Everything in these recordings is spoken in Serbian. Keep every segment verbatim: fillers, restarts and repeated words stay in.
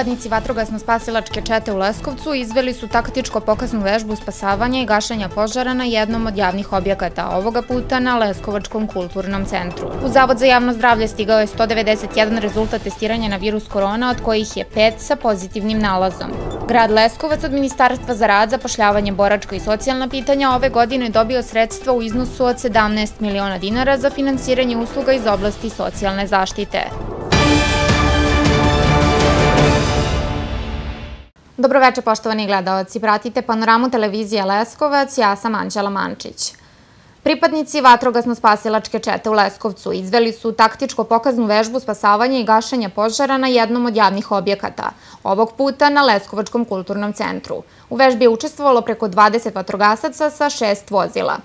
Pripadnici vatrogasno-spasilačke čete u Leskovcu izveli su taktičko-pokaznu vežbu spasavanja i gašenja požara na jednom od javnih objekata, ovoga puta na Leskovačkom kulturnom centru. U Zavod za javno zdravlje stigao je sto devedeset jedan rezultat testiranja na virus korona, od kojih je pet sa pozitivnim nalazom. Grad Leskovac od Ministarstva za rad, zapošljavanje, boračka i socijalna pitanja ove godine dobio sredstva u iznosu od sedamnaest miliona dinara za finansiranje usluga iz oblasti socijalne zaštite. Dobroveče, poštovani gledaoci. Pratite Panoramu televizije Leskovac, ja sam Anđela Mančić. Pripadnici vatrogasno-spasilačke čete u Leskovcu izveli su taktičko-pokaznu vežbu spasavanja i gašenja požara na jednom od javnih objekata, ovog puta na Leskovačkom kulturnom centru. U vežbi je učestvovalo preko dvadeset vatrogasaca sa šest vozila.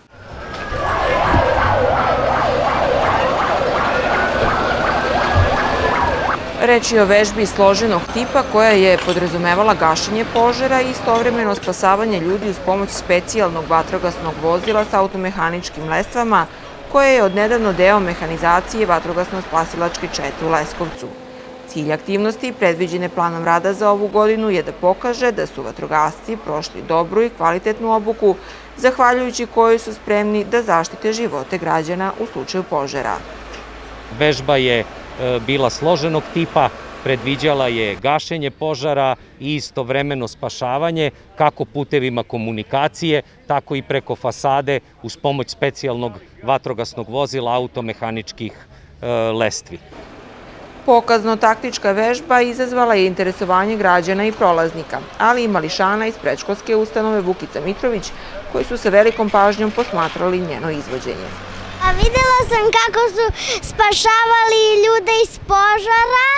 Reč je o vežbi složenog tipa koja je podrazumevala gašenje požara i istovremeno spasavanje ljudi uz pomoć specijalnog vatrogasnog vozila sa automehaničkim lestvama, koje je odnedavno deo mehanizacije vatrogasno-spasilačke čete u Leskovcu. Cilj aktivnosti, predviđene planom rada za ovu godinu, je da pokaže da su vatrogasci prošli dobru i kvalitetnu obuku, zahvaljujući kojoj su spremni da zaštite živote građana u slučaju požara. Vežba je bila složenog tipa, predviđala je gašenje požara i istovremeno spašavanje kako putevima komunikacije, tako i preko fasade uz pomoć specijalnog vatrogasnog vozila automehaničkih lestvi. Pokazno-taktička vežba izazvala je interesovanje građana i prolaznika, ali i mališana iz predškolske ustanove Vukica Mitrović, koji su sa velikom pažnjom posmatrali njeno izvođenje. Videla sam kako su spašavali ljude iz požara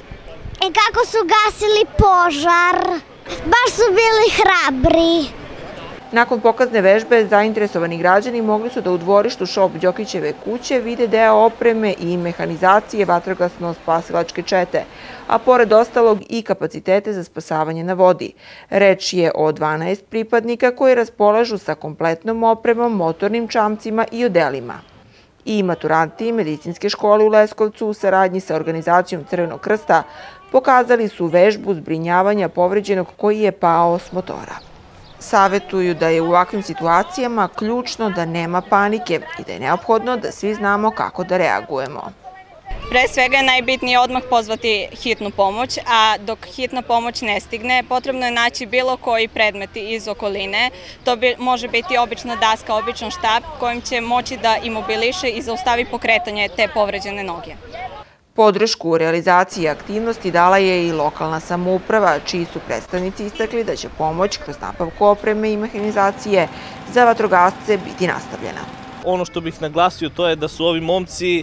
i kako su gasili požar. Baš su bili hrabri. Nakon pokazne vežbe, zainteresovani građani mogli su da u dvorištu šop Đokićeve kuće vide deo opreme i mehanizacije vatrogasno-spasilačke čete, a pored ostalog i kapacitete za spasavanje na vodi. Reč je o dvanaest pripadnika koji raspolažu sa kompletnom opremom, motornim čamcima i odelima. I maturanti medicinske škole u Leskovcu u saradnji sa organizacijom Crvenog krsta pokazali su vežbu zbrinjavanja povređenog koji je pao s motora. Savetuju da je u ovakvim situacijama ključno da nema panike i da je neophodno da svi znamo kako da reagujemo. Pre svega je najbitnije odmah pozvati hitnu pomoć, a dok hitna pomoć ne stigne, potrebno je naći bilo koji predmeti iz okoline. To može biti obična daska, običan štap kojim će moći da imobiliše i zaustavi pokretanje te povređene noge. Podršku u realizaciji aktivnosti dala je i lokalna samouprava, čiji su predstavnici istakli da će pomoć kroz nabavku opreme i mehanizacije za vatrogasce biti nastavljena. Ono što bih naglasio to je da su ovi momci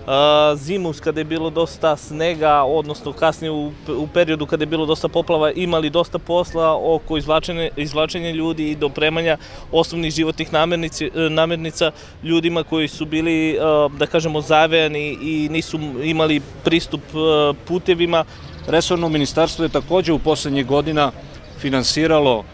zimus kada je bilo dosta snega, odnosno kasnije u periodu kada je bilo dosta poplava, imali dosta posla oko izvlačenja ljudi i dopremanja osnovnih životnih namirnica ljudima koji su bili, da kažemo, zavejani i nisu imali pristup putevima. Resorno ministarstvo je takođe u poslednjih godina finansiralo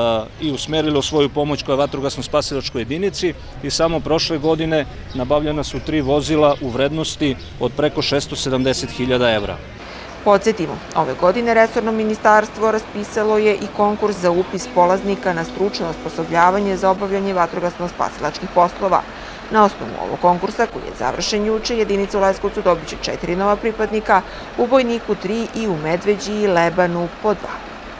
i usmerilo svoju pomoć koja je vatrogasno-spasilačkoj jedinici i samo prošle godine nabavljena su tri vozila u vrednosti od preko šesto sedamdeset hiljada evra. Podsjetimo, ove godine resorno ministarstvo raspisalo je i konkurs za upis polaznika na stručno osposobljavanje za obavljanje vatrogasno-spasilačkih poslova. Na osnovu ovog konkursa, koji je završen juče, jedinica u Leskovcu dobit će četiri nova pripadnika, u Bojniku tri i u Medveđi i Lebanu po dva.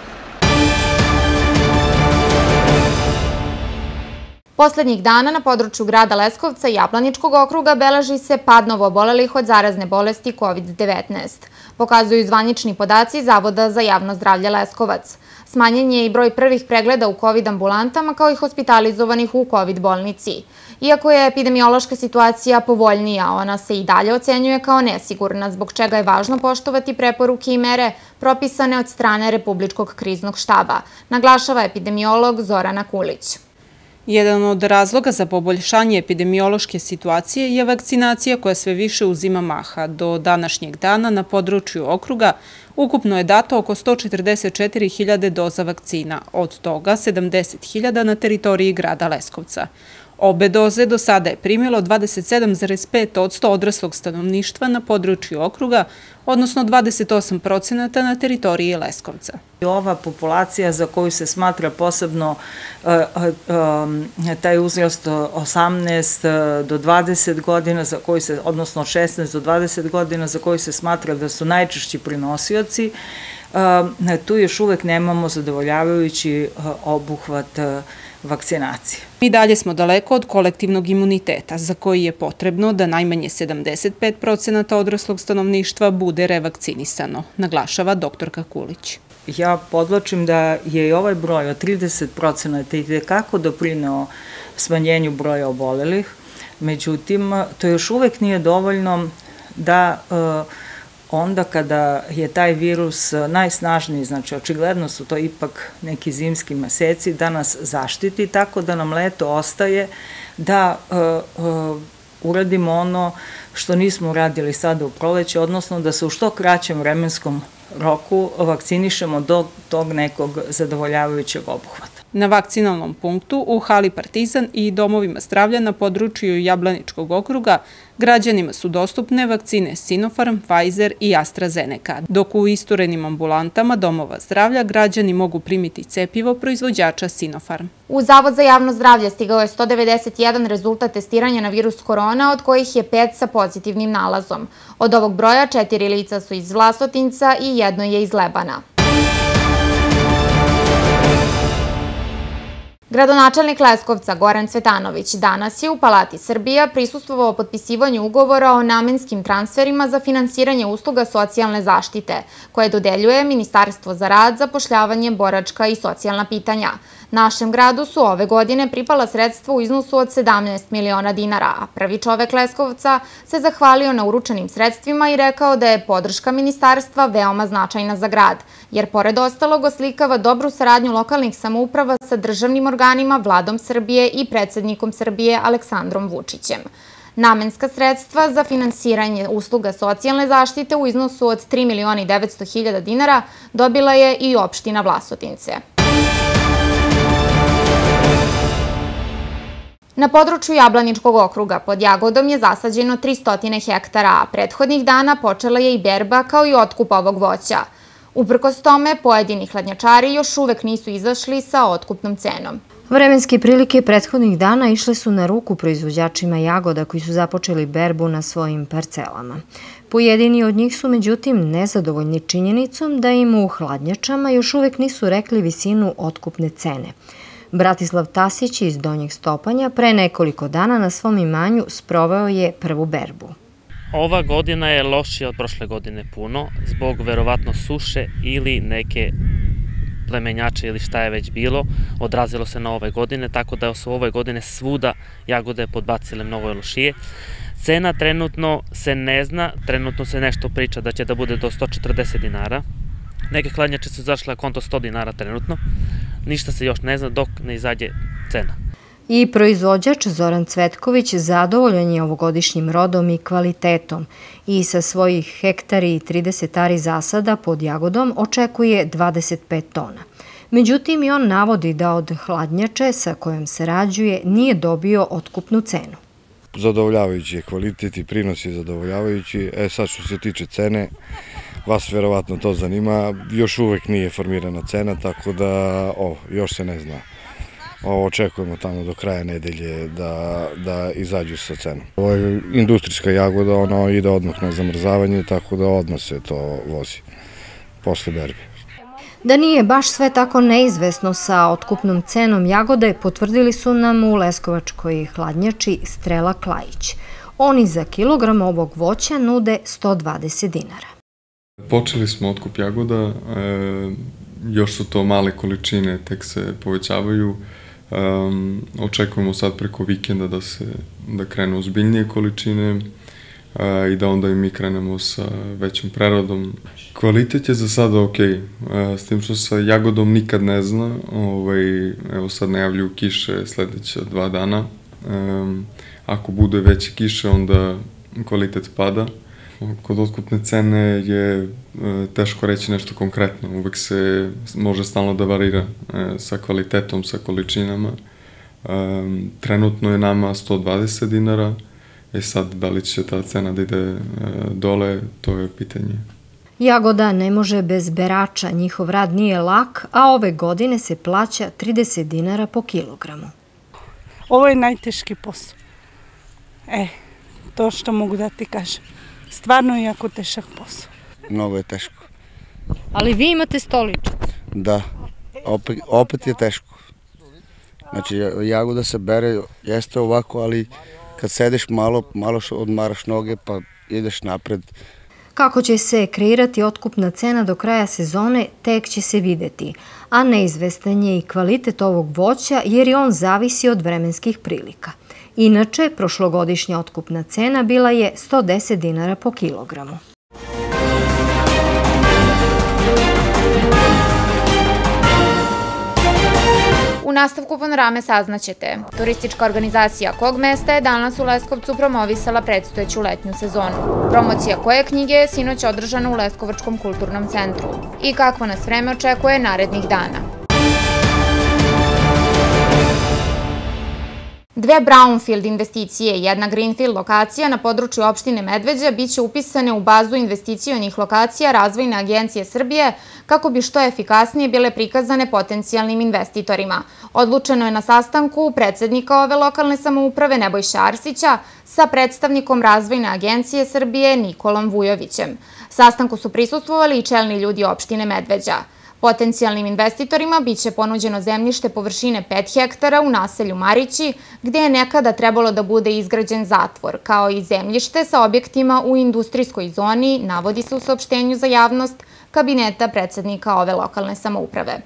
Poslednjih dana na području grada Leskovca i Jablaničkog okruga beleži se pad novoobolelih od zarazne bolesti kovid devetnaest. Pokazuju zvanični podaci Zavoda za javno zdravlje Leskovac. Smanjen je i broj prvih pregleda u kovid ambulantama kao i hospitalizovanih u kovid bolnici. Iako je epidemiološka situacija povoljnija, ona se i dalje ocenjuje kao nesigurna, zbog čega je važno poštovati preporuke i mere propisane od strane Republičkog kriznog štaba, naglašava epidemiolog Zorana Kulić. Jedan od razloga za poboljšanje epidemiološke situacije je vakcinacija koja sve više uzima maha. Do današnjeg dana na području okruga ukupno je dato oko sto četrdeset četiri hiljade doza vakcina, od toga sedamdeset hiljada na teritoriji grada Leskovca. Obe doze do sada je primilo dvadeset sedam zarez pet posto odraslog stanovništva na području okruga, odnosno dvadeset osam procenata na teritoriji Leskovca. Ova populacija za koju se smatra posebno taj uzrast osamnaest do dvadeset godina, za koji se, odnosno od šesnaest do dvadeset godina, za koji se smatra da su najčešći prinosioci, tu još uvek nemamo zadovoljavajući obuhvat vakcinacije. I dalje smo daleko od kolektivnog imuniteta, za koji je potrebno da najmanje sedamdeset pet procenata odraslog stanovništva bude revakcinisano, naglašava doktorka Kulić. Ja podvlačim da je i ovaj broj od trideset procenata itekako doprineo smanjenju broja obolelih, međutim, to još uvek nije dovoljno da onda kada je taj virus najsnažniji, znači očigledno su to ipak neki zimski meseci, da nas zaštiti, tako da nam leto ostaje da uradimo ono što nismo uradili sada u proleće, odnosno da se u što kraćem vremenskom roku vakcinišemo do tog nekog zadovoljavajućeg obuhvata. Na vakcinalnom punktu u hali Partizan i domovima zdravlja na području Jablaničkog okruga građanima su dostupne vakcine Sinopharm, Pfizer i AstraZeneca, dok u isturenim ambulantama domova zdravlja građani mogu primiti cepivo proizvođača Sinopharm. U Zavod za javno zdravlje stigao je sto devedeset jedan rezultat testiranja na virus korona, od kojih je pet sa pozitivnim nalazom. Od ovog broja četiri lica su iz Vlasotinca i jedno je iz Lebana. Gradonačelnik Leskovca Goran Cvetanović danas je u Palati Srbija prisustvovao potpisivanju ugovora o namenskim transferima za finansiranje usluga socijalne zaštite, koje dodeljuje Ministarstvo za rad, zapošljavanje, boračka i socijalna pitanja. Našem gradu su ove godine pripala sredstva u iznosu od sedamnaest miliona dinara, a prvi čovek Leskovca se zahvalio na uručenim sredstvima i rekao da je podrška ministarstva veoma značajna za grad, jer pored ostalog oslikava dobru saradnju lokalnih samouprava sa državnim organima, Vladom Srbije i predsednikom Srbije Aleksandrom Vučićem. Namenska sredstva za finansiranje usluga socijalne zaštite u iznosu od tri miliona i devetsto hiljada dinara dobila je i opština Vlasotince. Na području Jablaničkog okruga pod Jagodom je zasađeno tristo hektara, a prethodnih dana počela je i berba kao i otkup ovog voća. Uprkos tome, pojedini hladnjačari još uvek nisu izašli sa otkupnom cenom. Vremenske prilike prethodnih dana išle su na ruku proizvođačima jagoda koji su započeli berbu na svojim parcelama. Pojedini od njih su međutim nezadovoljni činjenicom da im u hladnjačama još uvek nisu rekli visinu otkupne cene. Bratislav Tasić iz Donjeg Stopanja pre nekoliko dana na svom imanju sproveo je prvu berbu. Ova godina je lošija od prošle godine puno, zbog verovatno suše ili neke plemenjače ili šta je već bilo, odrazilo se na ove godine, tako da su ove godine svuda jagode podbacile mnogo lošije. Cena trenutno se ne zna, trenutno se nešto priča da će da bude do sto četrdeset dinara. Neke hladnjače su zašle na konto sto dinara trenutno, ništa se još ne zna dok ne izađe cena. I proizvođač Zoran Cvetković zadovoljan je ovogodišnjim rodom i kvalitetom i sa svojih hektari i trideset ari zasada pod jagodom očekuje dvadeset pet tona. Međutim, i on navodi da od hladnjače sa kojom se rađuje nije dobio otkupnu cenu. Zadovoljavajući je kvalitet i prinos je zadovoljavajući. E sad što se tiče cene, vas verovatno to zanima, još uvek nije formirana cena, tako da o, još se ne zna. Očekujemo tamo do kraja nedelje da izađu sa cenom. Ovo je industrijska jagoda, ona ide odmah na zamrzavanje, tako da odmah se to vozi posle berbe. Da nije baš sve tako neizvesno sa otkupnom cenom jagode, potvrdili su nam u leskovačkoj hladnjači Strela Klajić. Oni za kilogram ovog voća nude sto dvadeset dinara. Počeli smo otkup jagoda, još su to male količine, tek se povećavaju. Očekujemo sad preko vikenda da se da krenu ozbiljnije količine i da onda i mi krenemo sa većom preradom. Kvalitet je za sada ok, s tim što sa jagodom nikad ne zna. Evo sad najavljuju kiše sledeća dva dana. Ako bude veće kiše, onda kvalitet pada. Kod otkupne cene je teško reći nešto konkretno. Uvek se može stalno da varira sa kvalitetom, sa količinama. Trenutno je nama sto dvadeset dinara, e sad da li će ta cena da ide dole, to je pitanje. Jagoda ne može bez berača, njihov rad nije lak, a ove godine se plaća trideset dinara po kilogramu. Ovo je najteški posao. E, to što mogu da ti kažem. Stvarno je jako težak posao. Mnogo je teško. Ali vi imate stoličicu. Da, opet, opet je teško. Znači, jagoda se bere, jeste ovako, ali kad sediš malo, malo odmaraš noge pa ideš napred. Kako će se kreirati otkupna cena do kraja sezone, tek će se videti, a neizvestan je i kvalitet ovog voća jer i on zavisi od vremenskih prilika. Inače, prošlogodišnja otkupna cena bila je sto deset dinara po kilogramu. U nastavku panorame saznaćete. Turistička organizacija Kog mesta je danas u Leskovcu promovisala predstojeću letnju sezonu. Promocija koje knjige je sinoć održana u Leskovačkom kulturnom centru. I kakvo nas vreme očekuje narednih dana. Dve brownfield investicije i jedna greenfield lokacija na području opštine Medveđa biće upisane u bazu investicionih lokacija Razvojne agencije Srbije kako bi što efikasnije bile prikazane potencijalnim investitorima. Odlučeno je na sastanku predsednika ove lokalne samouprave Nebojša Arsića sa predstavnikom Razvojne agencije Srbije Nikolom Vujovićem. Sastanku su prisustvovali i čelni ljudi opštine Medveđa. Potencijalnim investitorima biće ponuđeno zemljište površine pet hektara u naselju Marići, gde je nekada trebalo da bude izgrađen zatvor, kao i zemljište sa objektima u industrijskoj zoni, navodi se u saopštenju za javnost kabineta predsednika ove lokalne samouprave.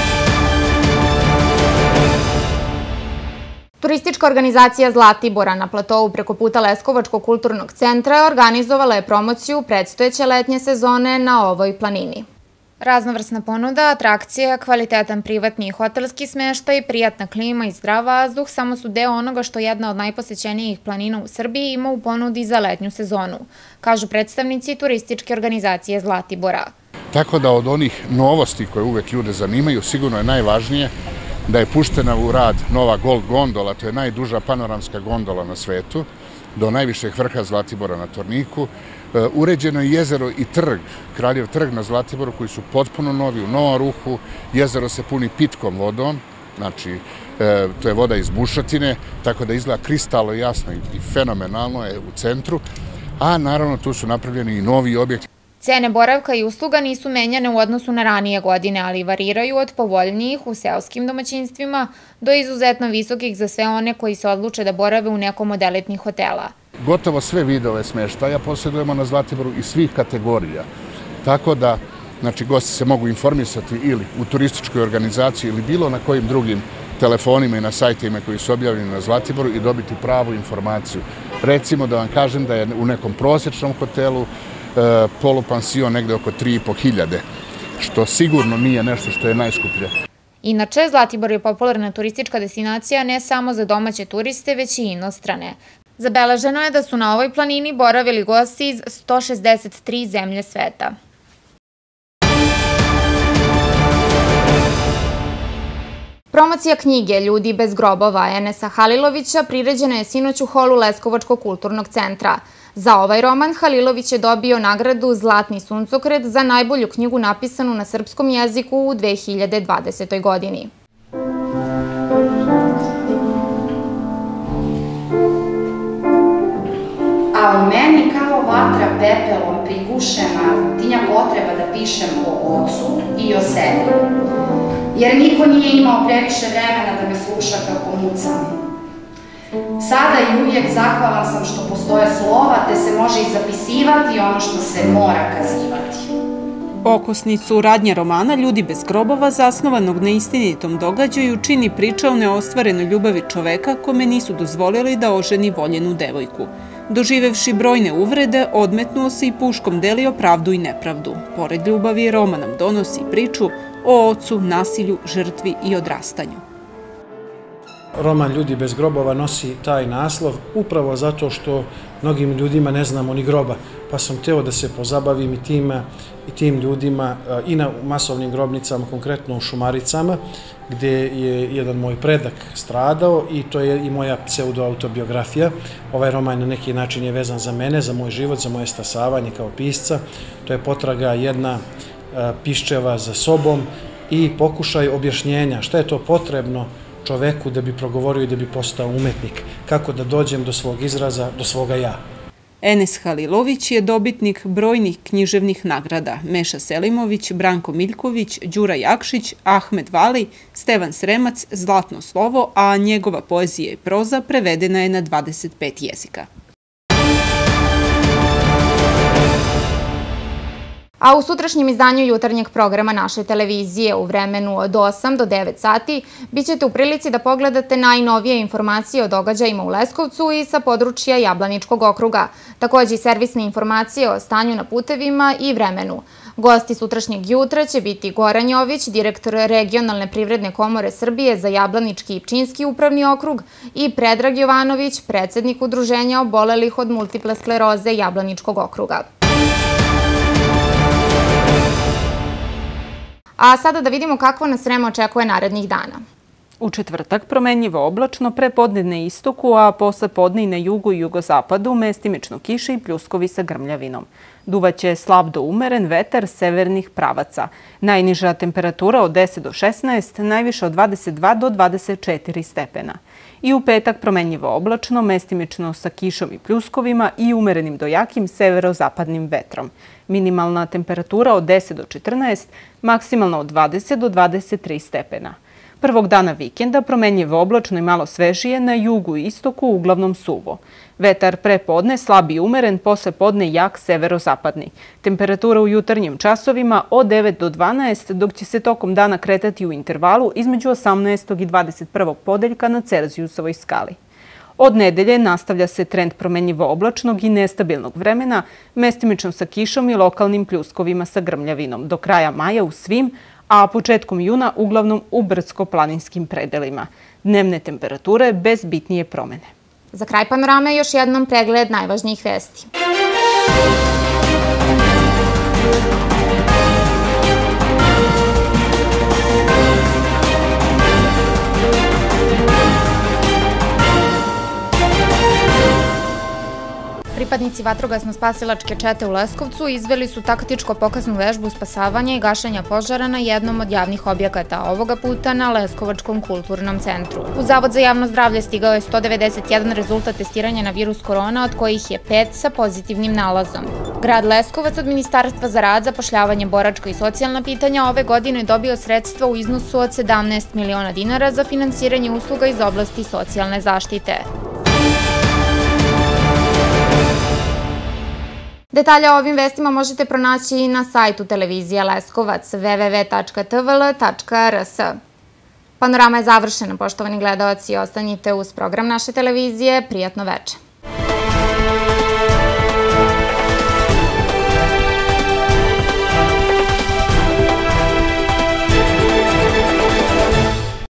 Turistička organizacija Zlatibora na platovu preko puta Leskovačkog kulturnog centra organizovala je promociju predstojeće letnje sezone na ovoj planini. Raznovrsna ponuda, atrakcija, kvalitetan privatni i hotelski smeštaj, prijatna klima i zdrav vazduh samo su deo onoga što jedna od najposećenijih planina u Srbiji ima u ponudi za letnju sezonu, kažu predstavnici turističke organizacije Zlatibora. Tako da od onih novosti koje uvek ljude zanimaju, sigurno je najvažnije da je puštena u rad nova Gold gondola, to je najduža panoramska gondola na svetu, do najvišeg vrha Zlatibora na Torniku. Uređeno je jezero i trg, Kraljev trg na Zlatiboru, koji su potpuno novi, u novom ruhu. Jezero se puni pitkom vodom, znači to je voda iz bušotine, tako da izgleda kristalno jasno i fenomenalno je u centru, a naravno tu su napravljeni i novi objekti. Cene boravka i usluga nisu menjane u odnosu na ranije godine, ali variraju od povoljnijih u seoskim domaćinstvima do izuzetno visokih za sve one koji se odluče da borave u nekom od elitnih hotela. Gotovo sve vidove smeštaja posjedujemo na Zlatiboru i svih kategorija. Tako da, znači, gosti se mogu informisati ili u turističkoj organizaciji ili bilo na kojim drugim telefonima i na sajtima koji su objavljeni na Zlatiboru i dobiti pravu informaciju. Recimo da vam kažem da je u nekom prosječnom hotelu polupansion negde oko tri i po hiljade, što sigurno nije nešto što je najskuplje. Inače, Zlatibor je popularna turistička destinacija ne samo za domaće turiste, već i inostrane. Zabeleženo je da su na ovoj planini boravili gosti iz sto šezdeset tri zemlje sveta. Promocija knjige Ljudi bez grobova Enesa Halilovića priređena je sinoć u holu Leskovačkog kulturnog centra. Za ovaj roman Halilović je dobio nagradu Zlatni suncokret za najbolju knjigu napisanu na srpskom jeziku u dve hiljade dvadesetoj godini. A u meni kao vatra pepelom prigušena tinja potreba da pišem o ocu i o sebi. Jer niko nije imao previše vremena da me sluša kako mucam. Sada i uvijek zahvalan sam što postoje slova, te se može i zapisivati ono što se mora kazivati. Okosnicu radnje romana Ljudi bez grobova, zasnovanog na istinitom događaju, čini priča o neostvarenoj ljubavi čoveka kome nisu dozvolili da oženi voljenu devojku. Doživevši brojne uvrede, odmetnuo se i puškom delio pravdu i nepravdu. Pored ljubavi, roman nam donosi priču o ocu, nasilju, žrtvi i odrastanju. Roman Ljudi bez grobova nosi taj naslov upravo zato što mnogim ljudima ne znamo ni groba, pa sam hteo da se pozabavim i tim, i tim ljudima i na masovnim grobnicama, konkretno u Šumaricama, gde je jedan moj predak stradao i to je i moja pseudoautobiografija. Ovaj roman na neki način je vezan za mene, za moj život, za moje stasavanje kao pisca. To je potraga jedna piščeva za sobom i pokušaj objašnjenja šta je to potrebno čoveku da bi progovorio i da bi postao umetnik, kako da dođem do svog izraza, do svoga ja. Enes Halilović je dobitnik brojnih književnih nagrada. Meša Selimović, Branko Miljković, Đura Jakšić, Ahmed Vali, Stevan Sremac, Zlatno slovo, a njegova poezija i proza prevedena je na dvadeset pet jezika. A u sutrašnjem izdanju jutarnjeg programa naše televizije u vremenu od osam do devet sati bit ćete u prilici da pogledate najnovije informacije o događajima u Leskovcu i sa područja Jablaničkog okruga. Takođe i servisne informacije o stanju na putevima i vremenu. Gosti sutrašnjeg jutra će biti Goran Jović, direktor Regionalne privredne komore Srbije za Jablanički i Pčinjski upravni okrug i Predrag Jovanović, predsednik Udruženja obolelih od multiple skleroze Jablaničkog okruga. A sada da vidimo kakvo nas vreme očekuje narednih dana. U četvrtak promenljivo oblačno, pre podne na istoku, a posle podne i na jugu i jugozapadu mestimično kiše i pljuskovi sa grmljavinom. Duvaće slab do umeren vetar severnih pravaca. Najniža temperatura od deset do šesnaest, najviše od dvadeset dva do dvadeset četiri stepena. I u petak promenljivo oblačno, mestimično sa kišom i pljuskovima i umerenim do jakim severozapadnim vetrom. Minimalna temperatura od deset do četrnaest, maksimalna od dvadeset do dvadeset tri stepena. Prvog dana vikenda promenljivo oblačno i malo svežije, na jugu i istoku uglavnom suvo. Vetar pre podne slab i umeren, posle podne jak severozapadni. Temperatura u jutarnjim časovima od devet do dvanaest, dok će se tokom dana kretati u intervalu između osamnaestog i dvadeset prvog podeljka na Celzijusovoj skali. Od nedelje nastavlja se trend promenljivo oblačnog i nestabilnog vremena, mestimično sa kišom i lokalnim pljuskovima sa grmljavinom, do kraja maja u svim, a početkom juna uglavnom u brdsko-planinskim predelima. Dnevne temperature bez bitnije promene. Za kraj panorame još jednom pregled najvažnijih vesti. Pripadnici vatrogasno-spasilačke čete u Leskovcu izveli su taktičko-pokaznu vežbu spasavanja i gašenja požara na jednom od javnih objekata, ovoga puta na Leskovačkom kulturnom centru. U Zavod za javno zdravlje stigao je sto devedeset jedan rezultat testiranja na virus korona, od kojih je pet sa pozitivnim nalazom. Grad Leskovac od Ministarstva za rad, zapošljavanje, boračka i socijalna pitanja ove godine dobio sredstva u iznosu od sedamnaest miliona dinara za finansiranje usluga iz oblasti socijalne zaštite. Detalje o ovim vestima možete pronaći i na sajtu televizije Leskovac w w w tačka t v l tačka r s. Panorama je završena, poštovani gledaoci, ostanite uz program naše televizije. Prijatno veče.